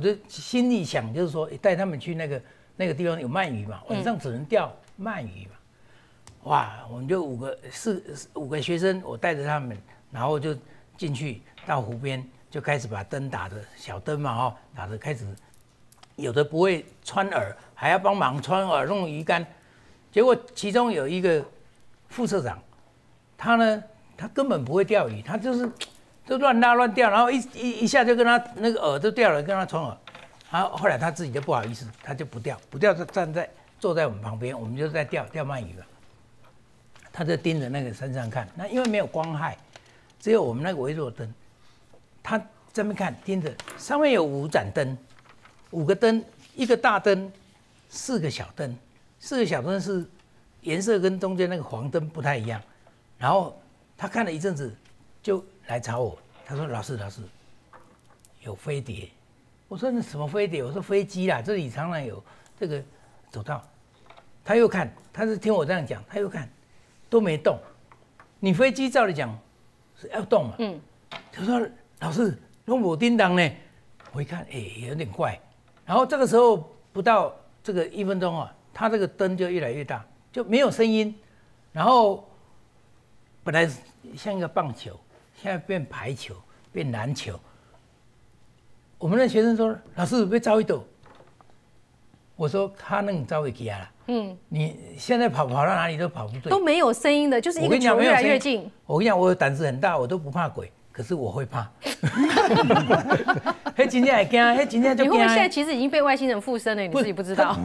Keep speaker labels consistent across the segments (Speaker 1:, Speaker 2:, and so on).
Speaker 1: 我就心里想，就是说带他们去那个地方有鳗鱼嘛，晚上只能钓鳗鱼嘛。哇，我们就五个学生，我带着他们，然后就进去到湖边，就开始把灯打着小灯嘛，打着开始，有的不会穿饵，还要帮忙穿饵弄鱼竿。结果其中有一个副社长，他根本不会钓鱼，他就乱拉乱钓，然后一下就跟他那个饵都掉了，跟他穿饵。然后后来他自己就不好意思，他就不钓，就坐在我们旁边，我们就在钓鳗鱼了。他就盯着那个山上看，那因为没有光害，只有我们那个微弱灯，他这边看盯着，上面有5盏灯，5个灯，一个大灯，4个小灯，4个小灯是颜色跟中间那个黄灯不太一样。然后他看了一阵子，就来找我，他说：“老师，有飞碟。”我说：“那什么飞碟？”我说：“飞机啦，这里常常有这个走道。”他又看，他是听我这样讲，他又看。都没动，你飞机照理讲是要动嘛？他说：“老师，都没叮当呢。”我一看，有点怪。然后这个时候不到这个1分钟啊，他这个灯就越来越大，就没有声音。然后本来像一个棒球，现在变排球，变篮球。我们的学生说：“老师，被招一抖。”我说：“他能招一起啊。”你现在跑到哪里都跑不对，
Speaker 2: 都没有声音的，就是一个球越来越近。
Speaker 1: 我跟你讲，我胆子很大，我都不怕鬼，可是我会怕。那真正会惊，那真正就惊。
Speaker 2: 你会不会现在其实已经被外星人附身了？你自己不知道。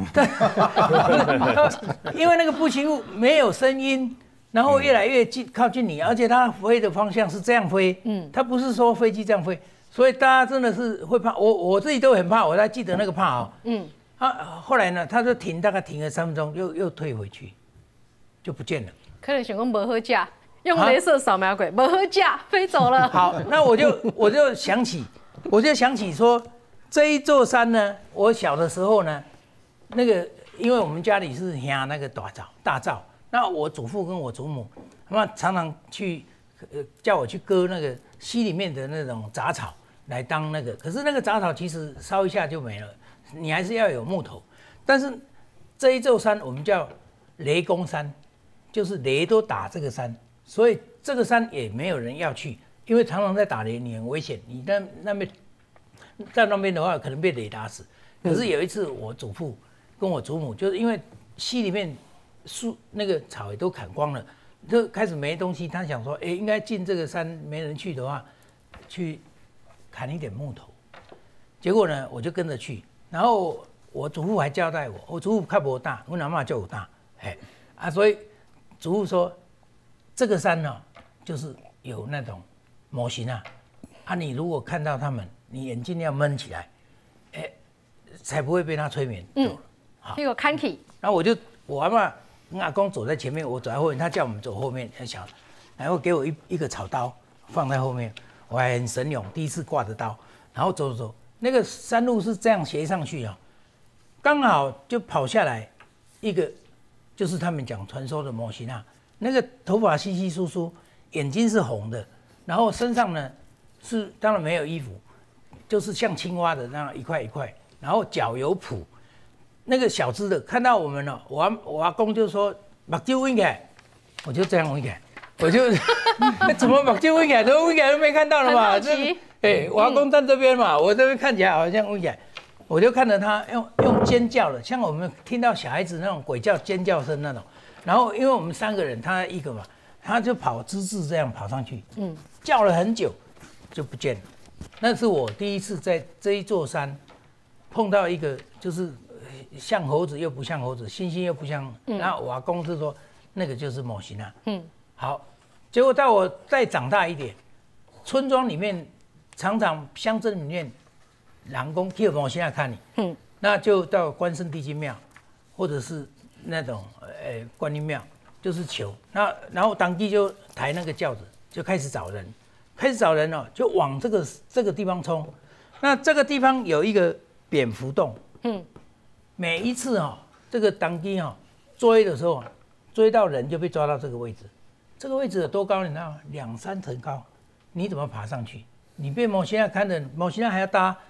Speaker 1: 因为那个步行物没有声音，然后越来越靠近你，而且它飞的方向是这样飞，它不是说飞机这样飞，所以大家真的是会怕。我自己都很怕，我还记得那个怕后来呢，他就大概停了3分钟，又退回去，就不见了。
Speaker 2: 可能想讲没好架，用雷射扫描鬼，没好架飞走了。
Speaker 1: 好，那我就想起说，这一座山呢，我小的时候呢，那个因为我们家里是养那个大灶，那我祖父跟我祖母，他们常常去叫我去割那个溪里面的那种杂草来当那个，可是那个杂草其实烧一下就没了。你还是要有木头，但是这一座山我们叫雷公山，就是雷都打这个山，所以这个山也没有人要去，因为常常在打雷，你很危险，你那边在那边的话可能被雷打死。可是有一次我祖父跟我祖母，就是因为溪里面树那个草也都砍光了，就开始没东西，他想说，应该进这个山没人去的话，去砍一点木头。结果呢，我就跟着去。然后我祖父还交代我祖父较无大，我阿嬷就有大，所以祖父说，这个山呢，就是有那种模型你如果看到他们，你眼睛要闷起来，才不会被他催眠走了。
Speaker 2: 好，这个看起。
Speaker 1: 然后我阿嬷跟阿公走在前面，我走在后面，他叫我们走后面，很小，然后给我一个草刀放在后面，我还很神勇，第一次挂着刀，然后走。那个山路是这样斜上去刚好就跑下来一个，就是他们讲传说的摩西娜，那个头发稀稀疏疏，眼睛是红的，然后身上呢是当然没有衣服，就是像青蛙的那样一块一块，然后脚有蹼，那个小只的看到我们了，我阿公就说目睭弯起来，我就这样弯起来，我就怎么目睭弯起来都没看到了嘛，我阿公站这边嘛，我这边看起来好像弯起来，我就看着他用尖叫的，像我们听到小孩子那种鬼叫尖叫声那种。然后因为我们3个人，他一个嘛，他就跑直这样跑上去，叫了很久就不见了。那是我第一次在这一座山碰到一个，就是像猴子又不像猴子，猩猩又不像。然后我阿公是说那个就是摩西娜。好，结果到我再长大一点，村庄里面。常常乡镇里面，人讲去摩西娜看你，那就到关圣帝君庙，或者是那种观音庙，就是求。那然后当地就抬那个轿子，就开始找人，就往这个地方冲。那这个地方有一个蝙蝠洞，每一次这个当地追的时候，追到人就被抓到这个位置。这个位置有多高？你知道吗？2、3层高，你怎么爬上去？你被摩西娜看着，摩西娜还要搭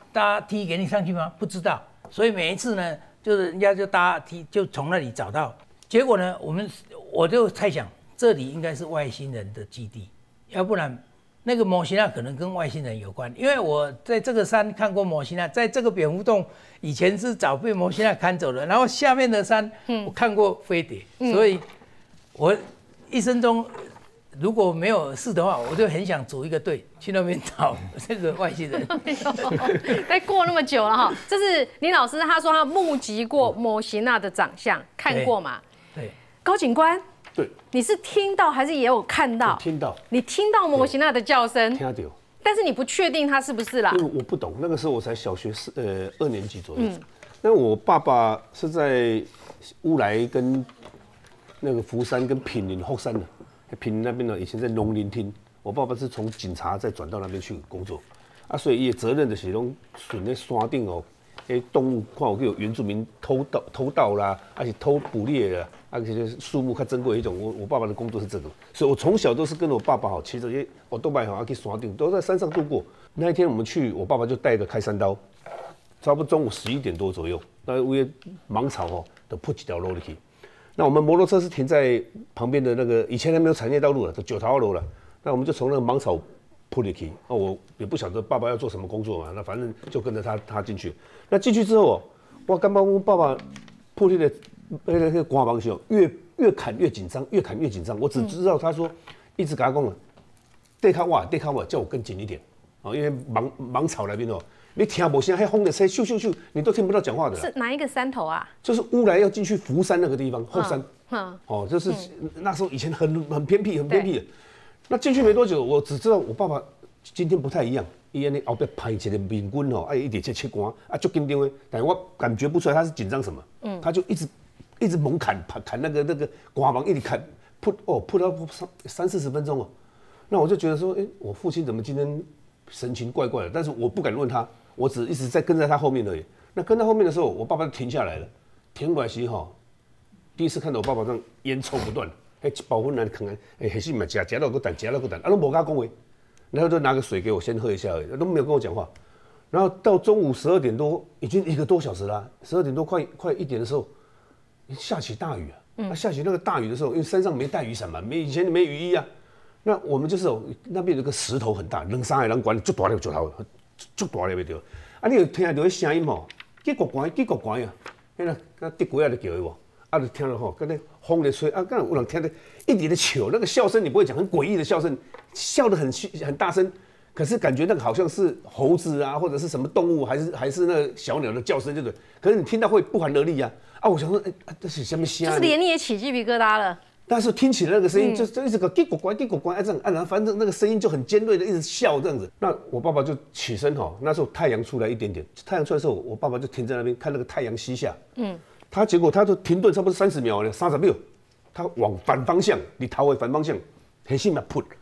Speaker 1: 搭梯给你上去吗？不知道，所以每一次呢，就是人家就搭梯，就从那里找到。结果呢，我就猜想，这里应该是外星人的基地，要不然那个摩西娜可能跟外星人有关。因为我在这个山看过摩西娜，在这个蝙蝠洞以前是早被摩西娜看走了，然后下面的山我看过飞碟，所以我一生中。如果没有事的话，我就很想组一个队去那边找这个外星人。
Speaker 2: 但过那么久了哈，这是林老师他说他目击过摩西娜的长相，看过嘛？
Speaker 1: 对。
Speaker 2: 高警官，
Speaker 3: 对，
Speaker 2: 你是听到还是也有看到？
Speaker 3: 听到。
Speaker 2: 你听到摩西娜的叫声？
Speaker 3: 听到。
Speaker 2: 但是你不确定他是不是啦？
Speaker 3: 因为我不懂，那个时候我才小学2年级左右。那我爸爸是在乌来跟那个福山跟品林后山的。平林那边呢，以前在农林厅，我爸爸是从警察再转到那边去工作，啊，所以也责任的是拢顺在山顶哦，动物看有有原住民偷盗啦，而且偷捕猎啦，而且树木较珍贵一种。我爸爸的工作是这个，所以我从小都是跟我爸爸好骑着我都摆好去山顶，都在山上度过。那一天我们去，我爸爸就带个开山刀，差不多中午11点多左右，那为芒草哦，就铺几条路去。那我们摩托车是停在旁边的那个，以前还没有产业道路了，就9条路了。那我们就从那个芒草铺里去。哦，我也不晓得爸爸要做什么工作嘛，那反正就跟着他进去。那进去之后，我感觉我爸爸铺里的那个光芒时候，越砍越紧张，越砍越紧张。我只知道他说一直跟他讲了，对靠我，叫我跟紧一点。哦，因为芒草那边哦。你听不声，还风的吹咻咻咻，你都听不到讲话的。
Speaker 2: 是哪一个山头啊？
Speaker 3: 就是乌来要进去福山那个地方，后山。哦，就是那时候以前很偏僻，很偏僻的。那进去没多久，我只知道我爸爸今天不太一样，伊安尼后边排一个面棍哦，一直切光，足紧张的。但我感觉不出来他是紧张什么，他就一直猛砍那个瓜芒，一直砍，扑到30-40分钟哦。那我就觉得说，我父亲怎么今天神情怪怪的？但是我不敢问他。我只一直在跟在他后面而已。那跟在后面的时候，我爸爸就停下来了。停过来时哈，第一次看到我爸爸这样烟抽不断，一包粉来啃，还是嘛夹到个蛋，啊，都无甲讲话，然后就拿个水给我先喝一下而已，都没有跟我讲话。然后到中午12点多，已经1个多小时啦，12点多快1点的时候，下起大雨啊。下起那个大雨的时候，因为山上没带雨伞嘛，以前没雨衣啊。那我们就是那边有个石头很大，2-3个人管就大了石头。足大了袂着，啊！你有听到迄声音吼，几国关啊，迄个地鬼啊在叫伊无，啊，就听到吼，跟那风在吹，啊，刚有人听到一直在笑，那个笑声你不会讲，很诡异的笑声，笑得很大声，可是感觉那个好像是猴子啊，或者是什么动物，还是那个小鸟的叫声，对不对？可是你听到会不寒而栗啊！啊，我想说，这是什么声？
Speaker 2: 就是连你也起鸡皮疙瘩了。
Speaker 3: 但是听起来那个声音就一直个叽咕呱，这样，然后反正那个声音就很尖锐的一直笑这样子。那我爸爸就起身哈，那时候太阳出来一点点，太阳出来的时候，我爸爸就停在那边看那个太阳西下。结果他就停顿差不多30秒呢，30秒，他往反方向，你头的反方向，很心嘛扑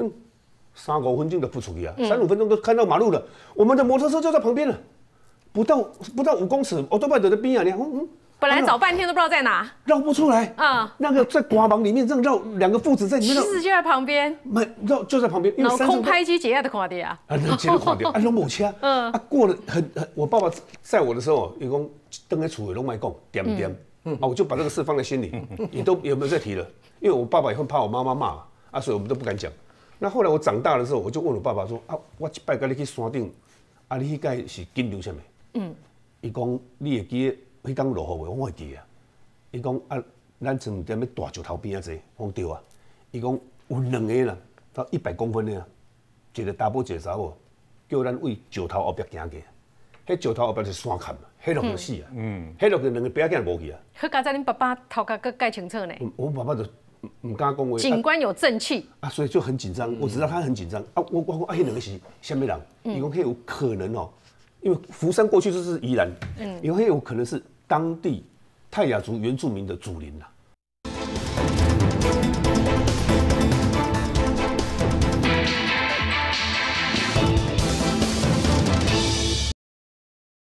Speaker 3: ，3-5分钟就扑出去啊，3-5分钟都看到马路了，我们的摩托车就在旁边了，不到5公尺，我都摆在边啊，你看，
Speaker 2: 本来找半天都不知道在哪，
Speaker 3: 绕不出来啊！那个在瓜芒里面这样绕，2个父子在里面，
Speaker 2: 其实就在旁边，
Speaker 3: 绕就在旁边，因为
Speaker 2: 空拍机姐也都看到啊，
Speaker 3: 都看到，拢无车，过了我爸爸载我的时候，伊讲等在厝里拢卖讲，点，我就把这个事放在心里，也没有再提了，因为我爸爸也会怕我妈妈骂啊，所以我们都不敢讲。那后来我长大的时候，我就问我爸爸说啊，我一摆跟你去山顶，啊，你迄届是紧张什么？伊讲你会记得？迄天落雨，我会记啊。伊讲啊，咱曾在大石头边仔坐，我讲对啊。伊讲有2个啦，到100公分的啊，一个查甫，一个查某，叫咱为石头后壁行过。迄石头后壁是山坎嘛，迄落就死啊。迄落就2个爸囝无去啊。
Speaker 2: 好，刚才恁爸爸头壳佮介清楚呢。
Speaker 3: 我爸爸就唔敢讲话。
Speaker 2: 警官有正气
Speaker 3: 啊，所以就很紧张。我知道他很紧张啊。我讲啊，迄2个是什么人？伊讲迄有可能哦。因为福山过去就是宜兰，因为有可能是当地泰雅族原住民的祖灵啦，